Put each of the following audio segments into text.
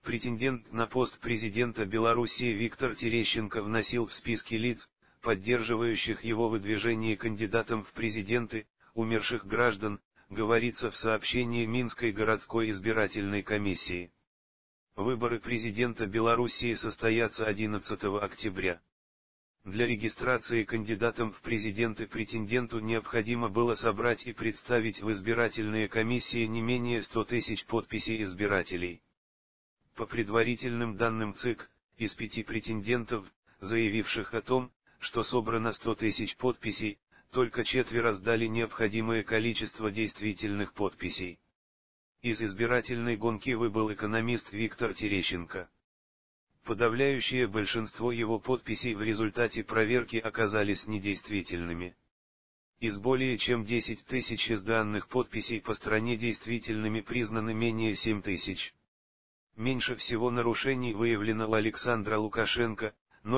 Претендент на пост президента Белоруссии Виктор Терещенко вносил в списки лиц, поддерживающих его выдвижение кандидатом в президенты, умерших граждан, говорится в сообщении Минской городской избирательной комиссии. Выборы президента Белоруссии состоятся 11 октября. Для регистрации кандидатом в президенты претенденту необходимо было собрать и представить в избирательные комиссии не менее 100 тысяч подписей избирателей. По предварительным данным ЦИК, из 5 претендентов, заявивших о том, что собрано 100 тысяч подписей, только 4 сдали необходимое количество действительных подписей. Из избирательной гонки выбыл экономист Виктор Терещенко. Подавляющее большинство его подписей в результате проверки оказались недействительными. Из более чем 10 тысяч изданных подписей по стране действительными признаны менее 7 тысяч. Меньше всего нарушений выявлено у Александра Лукашенко,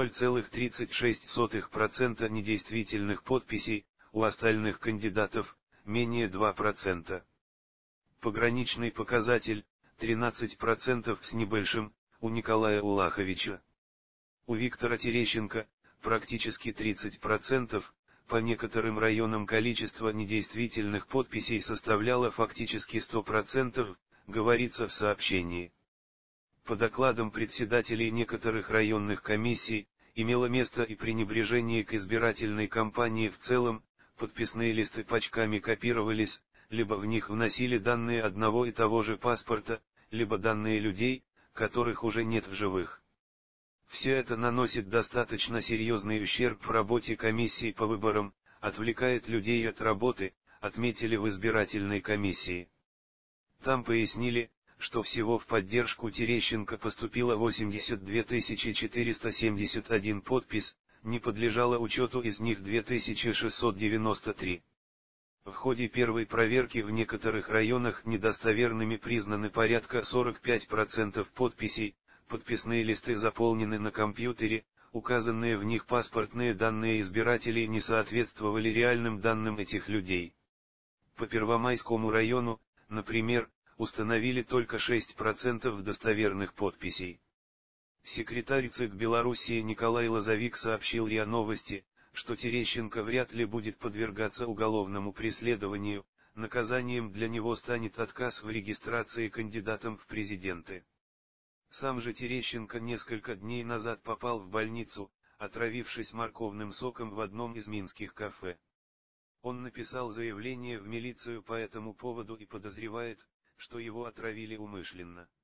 0,36% недействительных подписей, у остальных кандидатов, менее 2%. Пограничный показатель, 13% с небольшим, у Николая Улаховича. У Виктора Терещенко, практически 30%, по некоторым районам количество недействительных подписей составляло фактически 100%, говорится в сообщении. По докладам председателей некоторых районных комиссий, имело место и пренебрежение к избирательной кампании в целом, подписные листы пачками копировались, либо в них вносили данные одного и того же паспорта, либо данные людей, которых уже нет в живых. Все это наносит достаточно серьезный ущерб в работе комиссии по выборам, отвлекает людей от работы, отметили в избирательной комиссии. Там пояснили, что всего в поддержку Терещенко поступило 82 471 подпись, не подлежало учету из них 2693. В ходе первой проверки в некоторых районах недостоверными признаны порядка 45% подписей, подписные листы заполнены на компьютере, указанные в них паспортные данные избирателей не соответствовали реальным данным этих людей. По Первомайскому району, например, установили только 6% достоверных подписей. Секретарь ЦИК Белоруссии Николай Лозовик сообщил РИА Новости, что Терещенко вряд ли будет подвергаться уголовному преследованию, наказанием для него станет отказ в регистрации кандидатом в президенты. Сам же Терещенко несколько дней назад попал в больницу, отравившись морковным соком в одном из минских кафе. Он написал заявление в милицию по этому поводу и подозревает, что его отравили умышленно.